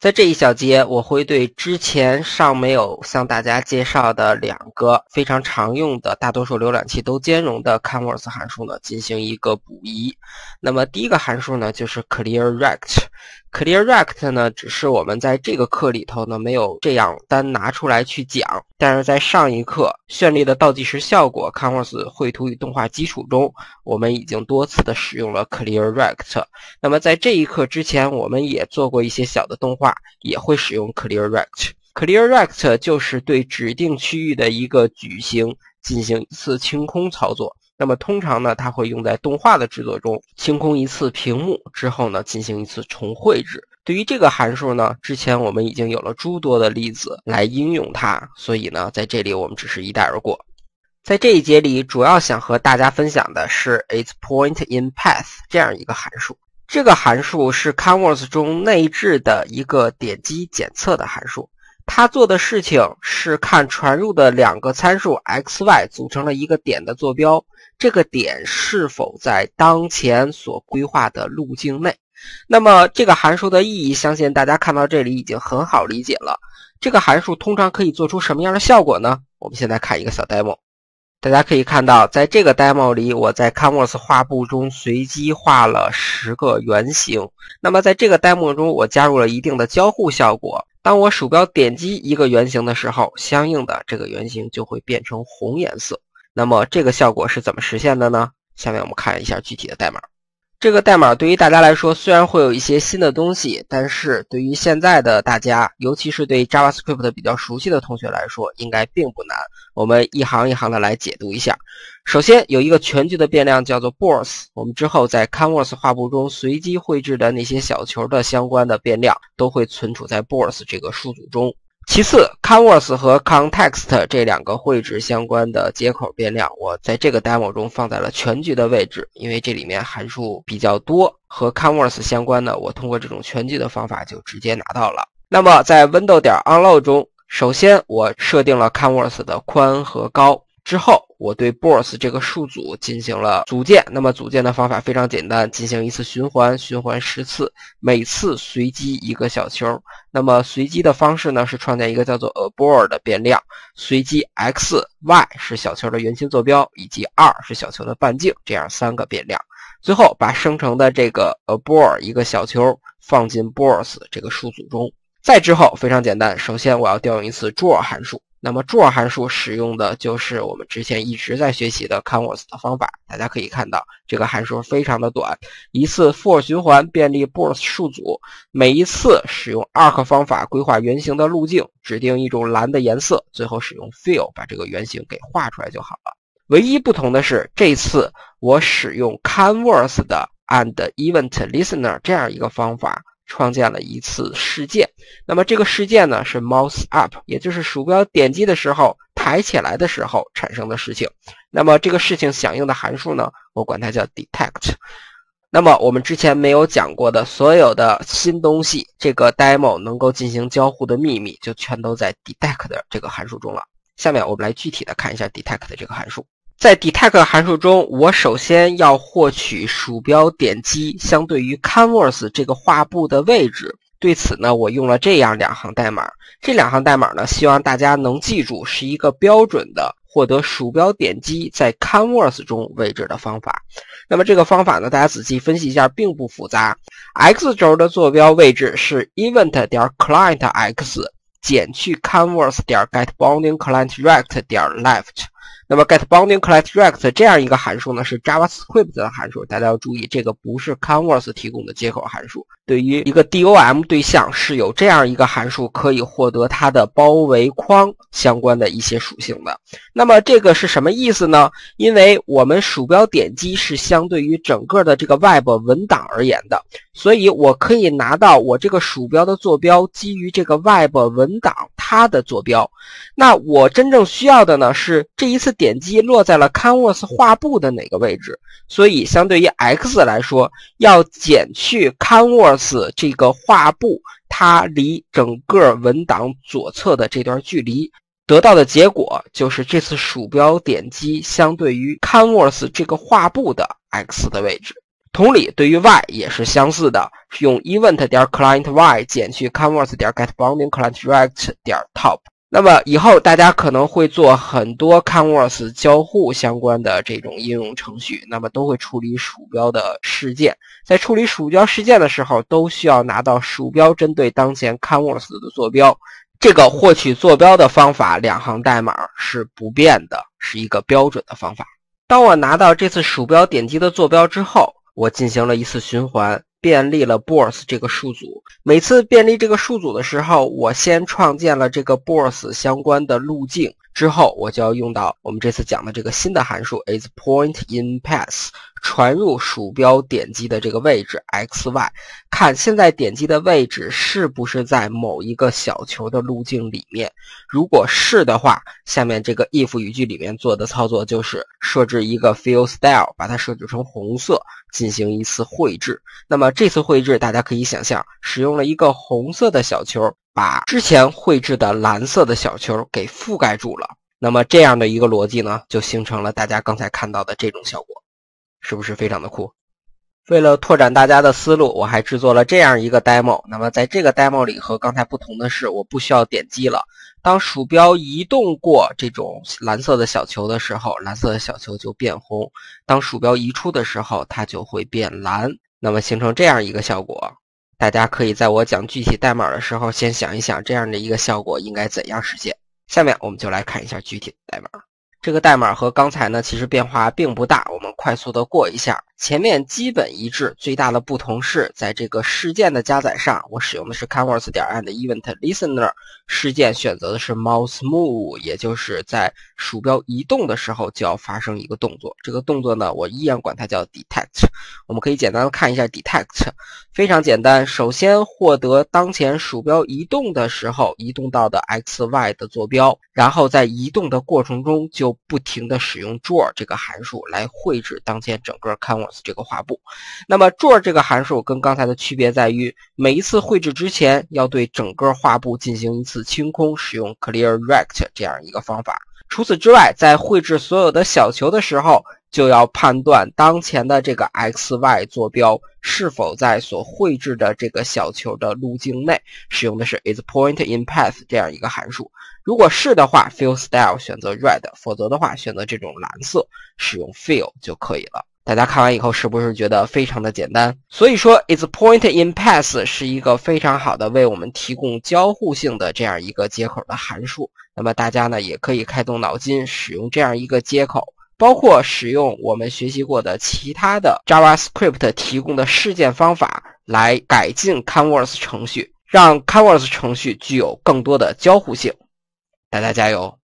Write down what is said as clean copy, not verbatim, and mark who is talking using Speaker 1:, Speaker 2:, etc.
Speaker 1: 在这一小节，我会对之前尚没有向大家介绍的两个非常常用的大多数浏览器都兼容的 Canvas 函数呢进行一个补遗。那么第一个函数呢就是 clearRect。clearRect 呢只是我们在这个课里头呢没有这样单拿出来去讲，但是在上一课绚丽的倒计时效果 Canvas 绘图与动画基础中，我们已经多次的使用了 clearRect。那么在这一课之前，我们也做过一些小的动画，也会使用 clearRect。clearRect 就是对指定区域的一个矩形进行一次清空操作。那么通常呢，它会用在动画的制作中，清空一次屏幕之后呢，进行一次重绘制。对于这个函数呢，之前我们已经有了诸多的例子来应用它，所以呢，在这里我们只是一带而过。在这一节里，主要想和大家分享的是 isPointInPath 这样一个函数。这个函数是 Canvas 中内置的一个点击检测的函数。它做的事情是看传入的两个参数 x、y 组成了一个点的坐标，这个点是否在当前所规划的路径内。那么这个函数的意义，相信大家看到这里已经很好理解了。这个函数通常可以做出什么样的效果呢？我们现在看一个小 demo。大家可以看到，在这个 demo 里，我在 Canvas 画布中随机画了10个圆形。那么在这个 demo 中，我加入了一定的交互效果。当我鼠标点击一个圆形的时候，相应的这个圆形就会变成红颜色。那么这个效果是怎么实现的呢？下面我们看一下具体的代码。这个代码对于大家来说虽然会有一些新的东西，但是对于现在的大家，尤其是对 JavaScript 比较熟悉的同学来说，应该并不难。我们一行一行的来解读一下。首先有一个全局的变量叫做 Boards， 我们之后在 Canvas 画布中随机绘制的那些小球的相关的变量都会存储在 Boards 这个数组中。其次 Canvas 和 Context 这两个绘制相关的接口变量，我在这个 demo 中放在了全局的位置，因为这里面函数比较多，和 Canvas 相关的我通过这种全局的方法就直接拿到了。那么在 window.onload 中，首先我设定了 Canvas 的宽和高，之后我对 Boards 这个数组进行了组建。那么组建的方法非常简单，进行一次循环，循环10次，每次随机一个小球。那么随机的方式呢，是创建一个叫做 abort 的变量，随机 x、y 是小球的圆心坐标，以及2是小球的半径，这样3个变量。最后把生成的这个 abort 一个小球放进 Boards 这个数组中。再之后非常简单，首先我要调用一次 draw 函数。那么 draw 函数使用的就是我们之前一直在学习的 Canvas 的方法。大家可以看到这个函数非常的短，一次 for 循环便利 Boards 数组，每一次使用 arc 方法规划圆形的路径，指定一种蓝的颜色，最后使用 fill 把这个圆形给画出来就好了。唯一不同的是，这次我使用 Canvas 的 and event listener 这样一个方法创建了一次事件。那么这个事件呢是 mouse up， 也就是鼠标点击的时候抬起来的时候产生的事情。那么这个事情响应的函数呢，我管它叫 detect。 那么我们之前没有讲过的所有的新东西，这个 demo 能够进行交互的秘密就全都在 detect 这个函数中了。下面我们来具体的看一下 detect 这个函数。在 detect 函数中，我首先要获取鼠标点击相对于 Canvas 这个画布的位置。对此呢，我用了这样2行代码。这2行代码呢，希望大家能记住是一个标准的获得鼠标点击在 Canvas 中位置的方法。那么这个方法呢，大家仔细分析一下，并不复杂。x 轴的坐标位置是 event.clientx 减去 canvas.getBoundingClientRect.left。那么 getBoundingClientRect 这样一个函数呢，是 JavaScript 的函数，大家要注意，这个不是 Canvas 提供的接口函数。对于一个 DOM 对象是有这样一个函数可以获得它的包围框相关的一些属性的。那么这个是什么意思呢？因为我们鼠标点击是相对于整个的这个 Web 文档而言的，所以我可以拿到我这个鼠标的坐标基于这个 Web 文档它的坐标。那我真正需要的呢，是这一次点击落在了 Canvas 画布的哪个位置。所以相对于 x 来说，要减去 Canvas 这个画布它离整个文档左侧的这段距离，得到的结果就是这次鼠标点击相对于 Canvas 这个画布的 x 的位置。 同理，对于 y 也是相似的，用 event.client_y 减去 canvas.getBoundingClientReact.top。那么以后大家可能会做很多 Canvas 交互相关的这种应用程序，那么都会处理鼠标的事件。在处理鼠标事件的时候，都需要拿到鼠标针对当前 Canvas 的坐标。这个获取坐标的方法2行代码是不变的，是一个标准的方法。当我拿到这次鼠标点击的坐标之后，我进行了一次循环，便利了 Bourse 这个数组。每次便利这个数组的时候，我先创建了这个 Bourse 相关的路径，之后我就要用到我们这次讲的这个新的函数 isPointInPath 传入鼠标点击的这个位置 xy， 看现在点击的位置是不是在某一个小球的路径里面。如果是的话，下面这个 if 语句里面做的操作就是设置一个 fillStyle， 把它设置成红色，进行一次绘制。那么这次绘制大家可以想象，使用了一个红色的小球，把之前绘制的蓝色的小球给覆盖住了。那么这样的一个逻辑呢，就形成了大家刚才看到的这种效果，是不是非常的酷？为了拓展大家的思路，我还制作了这样一个 demo。那么在这个 demo 里和刚才不同的是，我不需要点击了。当鼠标移动过这种蓝色的小球的时候，蓝色的小球就变红；当鼠标移出的时候，它就会变蓝。那么形成这样一个效果。大家可以在我讲具体代码的时候，先想一想这样的一个效果应该怎样实现。下面我们就来看一下具体的代码。这个代码和刚才呢其实变化并不大，我们快速的过一下。前面基本一致，最大的不同是在这个事件的加载上，我使用的是 Canvas.AndEventListener， 事件选择的是 mouse move， 也就是在鼠标移动的时候就要发生一个动作。这个动作呢，我依然管它叫 detect。我们可以简单的看一下 detect， 非常简单。首先获得当前鼠标移动的时候移动到的 xy 的坐标，然后在移动的过程中就不停的使用 draw 这个函数来绘制当前整个 Canvas 这个画布。那么 draw 这个函数跟刚才的区别在于，每一次绘制之前要对整个画布进行一次清空，使用 clearRect 这样一个方法。除此之外，在绘制所有的小球的时候，就要判断当前的这个 xy 坐标是否在所绘制的这个小球的路径内，使用的是 isPointInPath 这样一个函数。如果是的话 fillStyle 选择 red， 否则的话选择这种蓝色，使用 fill 就可以了。大家看完以后是不是觉得非常的简单？所以说 isPointInPath 是一个非常好的为我们提供交互性的这样一个接口的函数。那么大家呢也可以开动脑筋使用这样一个接口，包括使用我们学习过的其他的 JavaScript 提供的事件方法来改进 Canvas 程序，让 Canvas 程序具有更多的交互性。大家加油！